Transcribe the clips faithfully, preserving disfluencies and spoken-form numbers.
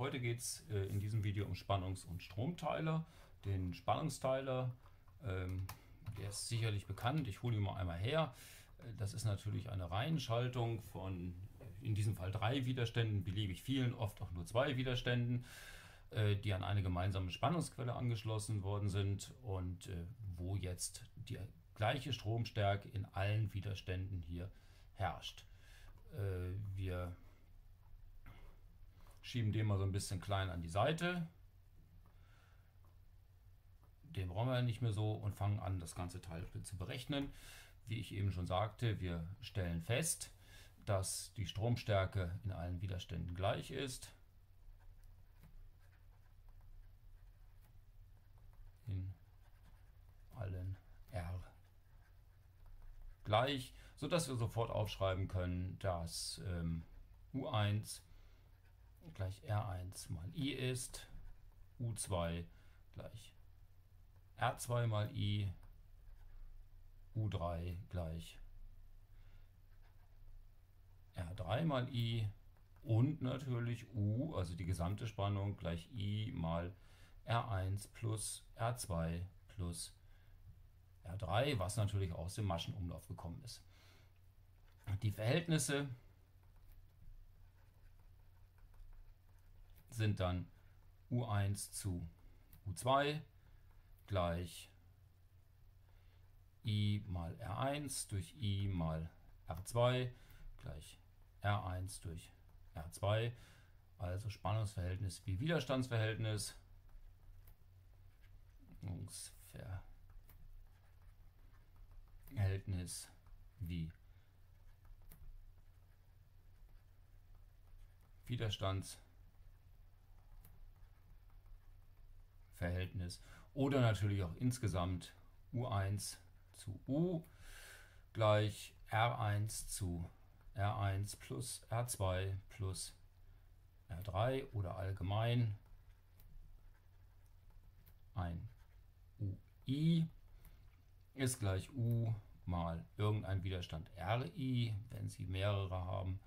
Heute geht es äh, in diesem Video um Spannungs- und Stromteiler. Den Spannungsteiler, ähm, der ist sicherlich bekannt, ich hole ihn mal einmal her. Das ist natürlich eine Reihenschaltung von, in diesem Fall drei Widerständen, beliebig vielen, oft auch nur zwei Widerständen, äh, die an eine gemeinsame Spannungsquelle angeschlossen worden sind und äh, wo jetzt die gleiche Stromstärke in allen Widerständen hier herrscht. Äh, wir schieben den mal so ein bisschen klein an die Seite. Den brauchen wir nicht mehr so und fangen an, das ganze Teil zu berechnen. Wie ich eben schon sagte, wir stellen fest, dass die Stromstärke in allen Widerständen gleich ist. In allen R gleich, sodass wir sofort aufschreiben können, dass ähm, U eins gleich R eins mal I ist, U zwei gleich R zwei mal I, U drei gleich R drei mal I und natürlich U, also die gesamte Spannung, gleich I mal R eins plus R zwei plus R drei, was natürlich aus dem Maschenumlauf gekommen ist. Die Verhältnisse sind dann U eins zu U zwei gleich I mal R eins durch I mal R zwei gleich R eins durch R zwei, also Spannungsverhältnis wie Widerstandsverhältnis. Verhältnis wie Widerstandsverhältnis oder natürlich auch insgesamt U eins zu U gleich R eins zu R eins plus R zwei plus R drei oder allgemein ein U I ist gleich U mal irgendein Widerstand R I, wenn Sie mehrere haben,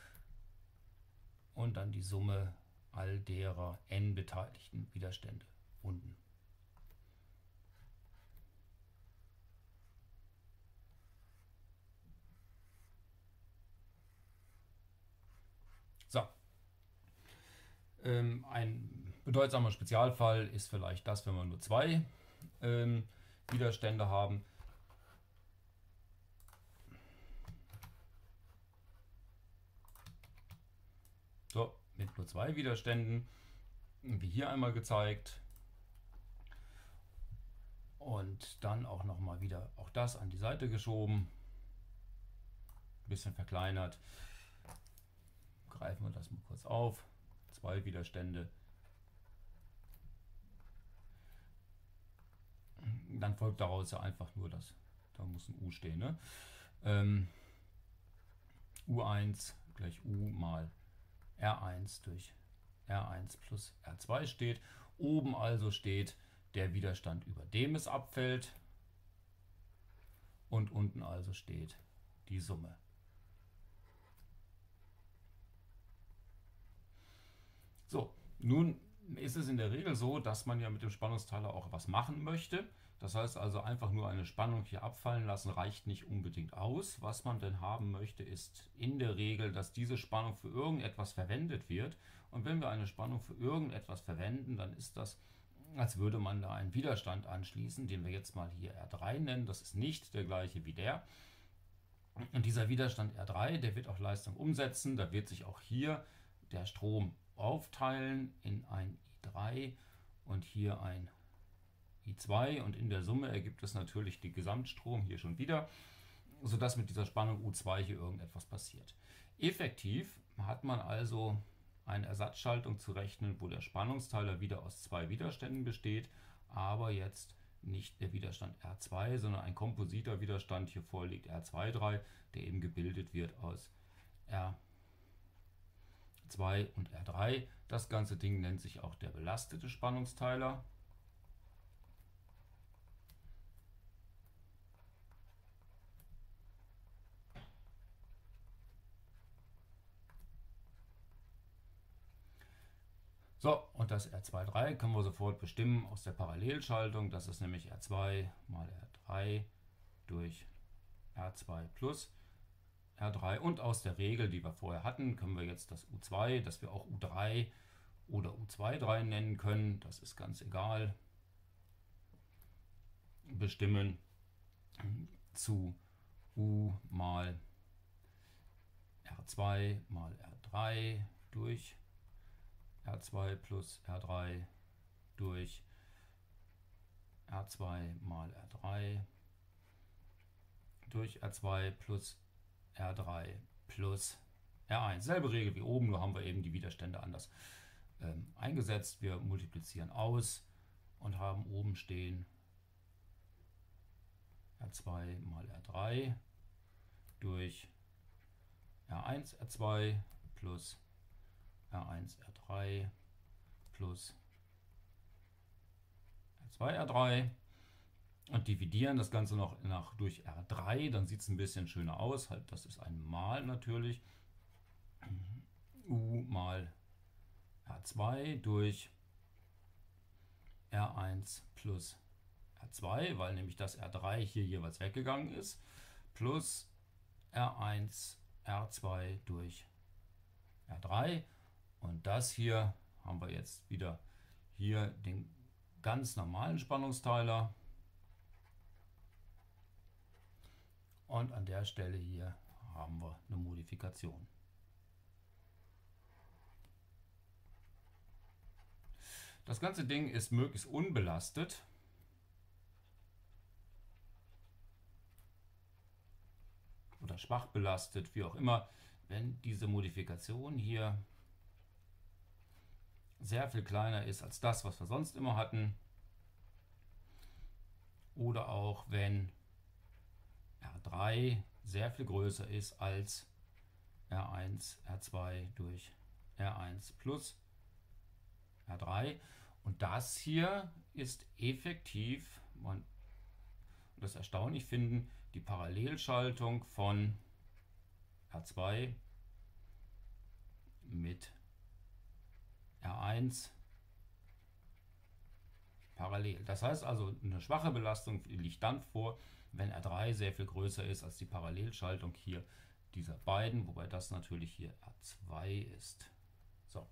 und dann die Summe all derer n beteiligten Widerstände unten. So. Ähm, ein bedeutsamer Spezialfall ist vielleicht das, wenn wir nur zwei ähm, Widerstände haben. So, mit nur zwei Widerständen, wie hier einmal gezeigt. Und dann auch noch mal wieder auch das an die Seite geschoben. Ein bisschen verkleinert. Greifen wir das mal kurz auf. Zwei Widerstände. Dann folgt daraus ja einfach nur das. Da muss ein U stehen. Ne? Ähm, U eins gleich U mal R eins durch R eins plus R zwei steht. Oben also steht der Widerstand, über dem es abfällt. Und unten also steht die Summe. So, nun ist es in der Regel so, dass man ja mit dem Spannungsteiler auch was machen möchte. Das heißt also, einfach nur eine Spannung hier abfallen lassen reicht nicht unbedingt aus. Was man denn haben möchte, ist in der Regel, dass diese Spannung für irgendetwas verwendet wird. Und wenn wir eine Spannung für irgendetwas verwenden, dann ist das, als würde man da einen Widerstand anschließen, den wir jetzt mal hier R drei nennen. Das ist nicht der gleiche wie der. Und dieser Widerstand R drei, der wird auch Leistung umsetzen. Da wird sich auch hier der Strom aufteilen in ein I drei und hier ein I zwei, und in der Summe ergibt es natürlich den Gesamtstrom hier schon wieder, sodass mit dieser Spannung U zwei hier irgendetwas passiert. Effektiv hat man also eine Ersatzschaltung zu rechnen, wo der Spannungsteiler wieder aus zwei Widerständen besteht, aber jetzt nicht der Widerstand R zwei, sondern ein kompositer Widerstand, hier vorliegt R zwei drei, der eben gebildet wird aus R zwei und R drei. Das ganze Ding nennt sich auch der belastete Spannungsteiler. So, und das R zwei Komma drei können wir sofort bestimmen aus der Parallelschaltung. Das ist nämlich R zwei mal R drei durch R zwei plus R drei. Und aus der Regel, die wir vorher hatten, können wir jetzt das U zwei, das wir auch U drei oder U zwei Komma drei nennen können, das ist ganz egal, bestimmen zu U mal R zwei mal R drei durch R zwei plus R drei durch R zwei mal R drei durch R zwei plus R drei plus R eins. Selbe Regel wie oben, nur haben wir eben die Widerstände anders ähm, eingesetzt. Wir multiplizieren aus und haben oben stehen R zwei mal R drei durch R eins R zwei plus R eins R drei plus R zwei R drei und dividieren das Ganze noch nach, durch R drei, dann sieht es ein bisschen schöner aus. Halt, das ist ein Mal natürlich. U mal R zwei durch R eins plus R zwei, weil nämlich das R drei hier jeweils weggegangen ist, plus R eins R zwei durch R drei. Und das hier haben wir jetzt wieder hier den ganz normalen Spannungsteiler. Und an der Stelle hier haben wir eine Modifikation. Das ganze Ding ist möglichst unbelastet. Oder schwach belastet, wie auch immer. Wenn diese Modifikation hier sehr viel kleiner ist als das, was wir sonst immer hatten. Oder auch wenn R drei sehr viel größer ist als R eins R zwei durch R eins plus R drei. Und das hier ist effektiv, man das erstaunlich finden, die Parallelschaltung von R zwei mit R eins parallel. Das heißt also, eine schwache Belastung liegt dann vor, wenn R drei sehr viel größer ist als die Parallelschaltung hier dieser beiden, wobei das natürlich hier R zwei ist. So.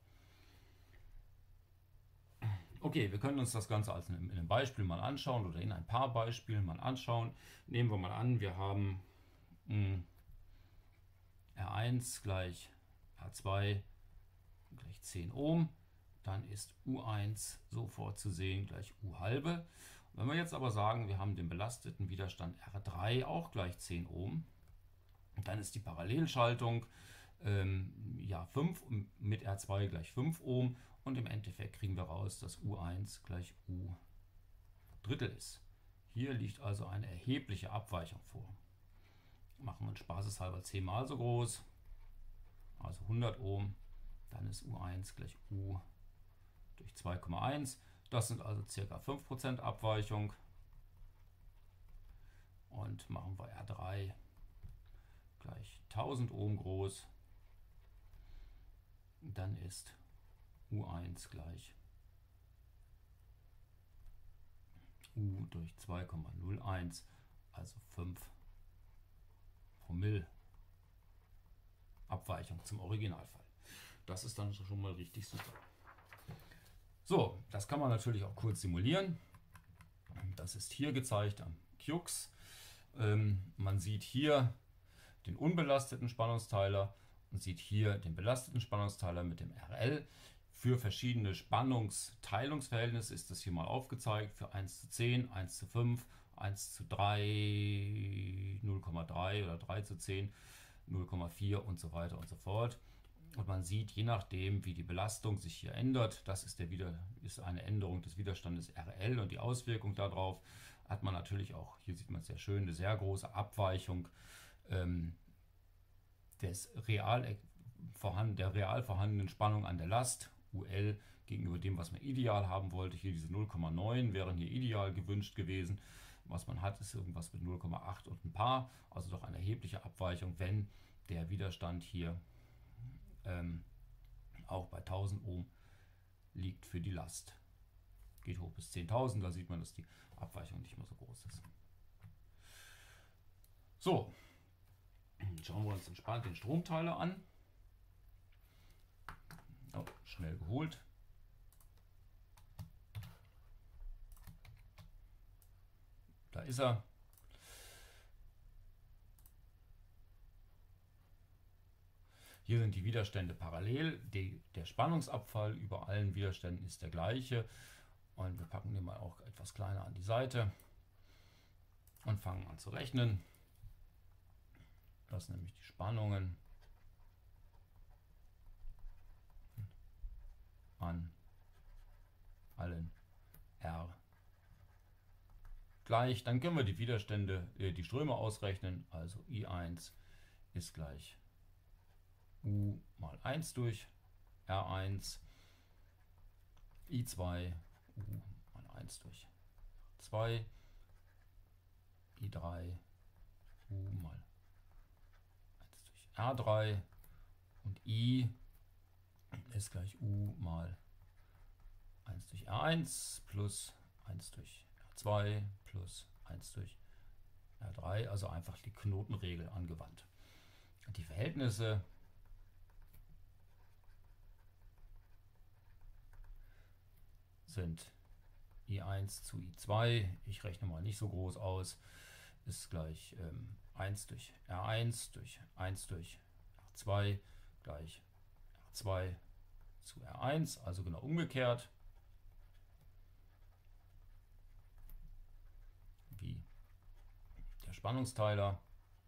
Okay, wir können uns das Ganze als in einem Beispiel mal anschauen oder in ein paar Beispielen mal anschauen. Nehmen wir mal an, wir haben mh, R eins gleich R zwei gleich zehn Ohm. Dann ist U eins sofort zu sehen gleich U halbe. Wenn wir jetzt aber sagen, wir haben den belasteten Widerstand R drei auch gleich zehn Ohm, dann ist die Parallelschaltung ähm, ja fünf mit R zwei gleich fünf Ohm und im Endeffekt kriegen wir raus, dass U eins gleich U Drittel ist. Hier liegt also eine erhebliche Abweichung vor. Machen wir uns spaßeshalber zehn mal so groß, also hundert Ohm, dann ist U eins gleich U durch zwei Komma eins. Das sind also ca. fünf Prozent Abweichung. Und machen wir R drei gleich tausend Ohm groß. Dann ist U eins gleich U durch zwei Komma null eins, also fünf Promille Abweichung zum Originalfall. Das ist dann schon mal richtig super. So, das kann man natürlich auch kurz simulieren. Das ist hier gezeigt am Q X. Ähm, man sieht hier den unbelasteten Spannungsteiler und sieht hier den belasteten Spannungsteiler mit dem R L. Für verschiedene Spannungsteilungsverhältnisse ist das hier mal aufgezeigt. Für eins zu zehn, eins zu fünf, eins zu drei, null Komma drei oder drei zu zehn, null Komma vier und so weiter und so fort. Und man sieht, je nachdem, wie die Belastung sich hier ändert, das ist, der wieder, ist eine Änderung des Widerstandes R L und die Auswirkung darauf, hat man natürlich auch, hier sieht man es sehr schön, eine sehr große Abweichung ähm, des real vorhanden, der real vorhandenen Spannung an der Last, U L, gegenüber dem, was man ideal haben wollte. Hier diese null Komma neun wären hier ideal gewünscht gewesen. Was man hat, ist irgendwas mit null Komma acht und ein paar, also doch eine erhebliche Abweichung, wenn der Widerstand hier ähm, auch bei tausend Ohm liegt für die Last. Geht hoch bis zehntausend, da sieht man, dass die Abweichung nicht mehr so groß ist. So, schauen wir uns entspannt den Stromteiler an. Oh, schnell geholt. Da ist er. Hier sind die Widerstände parallel. Die, der Spannungsabfall über allen Widerständen ist der gleiche. Und wir packen den mal auch etwas kleiner an die Seite und fangen an zu rechnen. Das sind nämlich die Spannungen an allen R gleich. Dann können wir die Widerstände, äh, die Ströme ausrechnen. Also I eins ist gleich U mal eins durch R eins, I zwei U mal eins durch zwei, I drei U mal eins durch R drei und I ist gleich U mal eins durch R eins plus eins durch R zwei plus eins durch R drei, also einfach die Knotenregel angewandt. Die Verhältnisse sind I eins zu I zwei, ich rechne mal nicht so groß aus, ist gleich ähm, eins durch R eins durch eins durch R zwei gleich R zwei zu R eins, also genau umgekehrt wie der Spannungsteiler.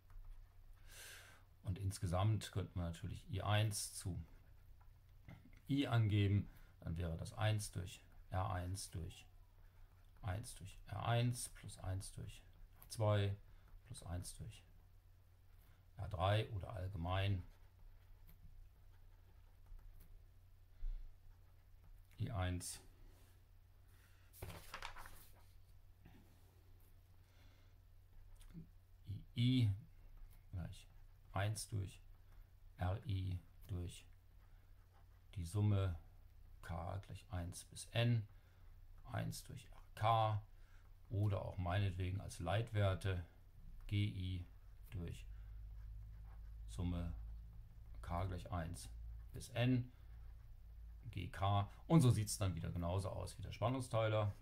Und insgesamt könnten wir natürlich I eins zu I angeben, dann wäre das eins durch R eins durch eins durch R eins plus eins durch R zwei plus eins durch R drei oder allgemein I eins I gleich eins durch Ri durch die Summe K gleich eins bis N, eins durch Rk oder auch meinetwegen als Leitwerte Gi durch Summe K gleich eins bis N, Gk, und so sieht es dann wieder genauso aus wie der Spannungsteiler.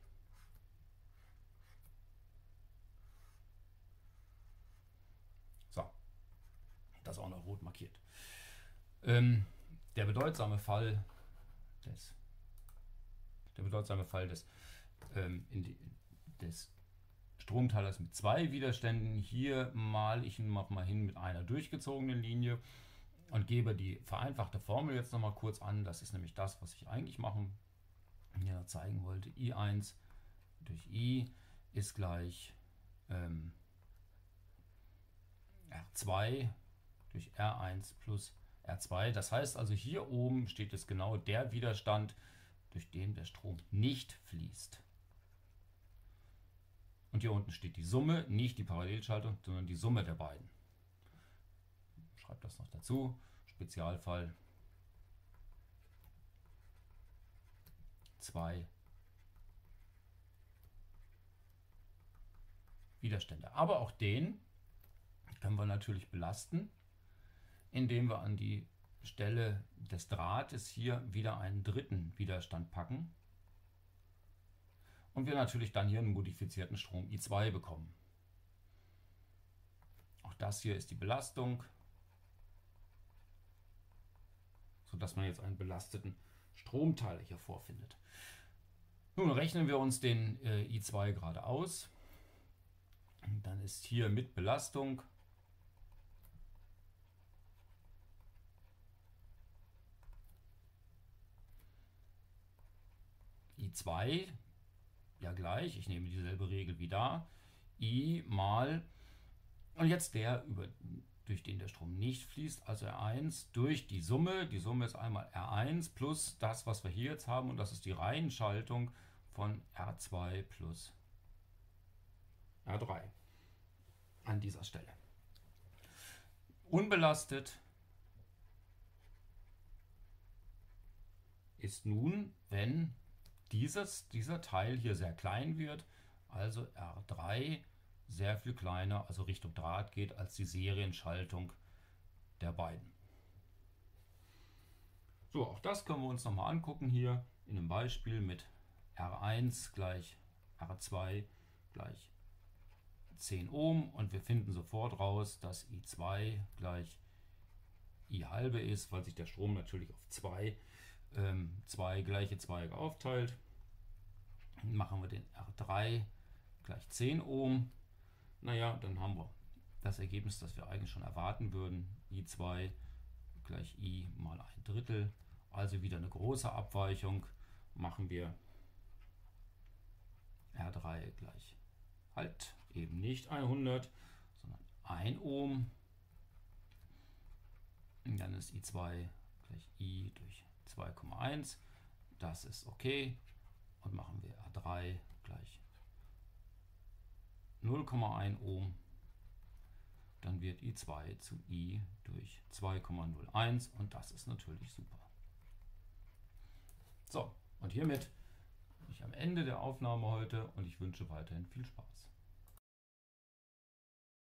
So, das auch noch rot markiert. Ähm, der bedeutsame Fall des, der bedeutsame Fall des, ähm, in die, des Stromteilers mit zwei Widerständen. Hier male ich ihn noch mal hin mit einer durchgezogenen Linie und gebe die vereinfachte Formel jetzt noch mal kurz an. Das ist nämlich das, was ich eigentlich machen, ja, zeigen wollte. I eins durch I ist gleich ähm, R zwei durch R eins plus R zwei. Das heißt also, hier oben steht jetzt genau der Widerstand, durch den der Strom nicht fließt. Und hier unten steht die Summe, nicht die Parallelschaltung, sondern die Summe der beiden. Ich schreibe das noch dazu. Spezialfall zwei Widerstände. Aber auch den können wir natürlich belasten, indem wir an die Stelle des Drahtes hier wieder einen dritten Widerstand packen und wir natürlich dann hier einen modifizierten Strom I zwei bekommen. Auch das hier ist die Belastung, sodass man jetzt einen belasteten Stromteiler hier vorfindet. Nun rechnen wir uns den äh, I zwei gerade aus. Dann ist hier mit Belastung I zwei, ja gleich, ich nehme dieselbe Regel wie da, I mal, und jetzt der, über, durch den der Strom nicht fließt, also R eins durch die Summe, die Summe ist einmal R eins plus das, was wir hier jetzt haben, und das ist die Reihenschaltung von R zwei plus R drei an dieser Stelle. Unbelastet ist nun, wenn dieses, dieser Teil hier sehr klein wird, also R drei sehr viel kleiner, also Richtung Draht geht, als die Serienschaltung der beiden. So, auch das können wir uns nochmal angucken hier in einem Beispiel mit R eins gleich R zwei gleich zehn Ohm und wir finden sofort raus, dass I zwei gleich I halbe ist, weil sich der Strom natürlich auf zwei, ähm, zwei gleiche Zweige aufteilt. Dann machen wir den R drei gleich zehn Ohm. Naja, dann haben wir das Ergebnis, das wir eigentlich schon erwarten würden. I zwei gleich I mal ein Drittel. Also wieder eine große Abweichung. Machen wir R drei gleich halt eben nicht hundert, sondern ein Ohm. Und dann ist I zwei gleich I durch zwei Komma eins. Das ist okay. Und machen wir R drei gleich null Komma eins Ohm. Dann wird I zwei zu I durch zwei Komma null eins und das ist natürlich super. So, und hiermit bin ich am Ende der Aufnahme heute und ich wünsche weiterhin viel Spaß.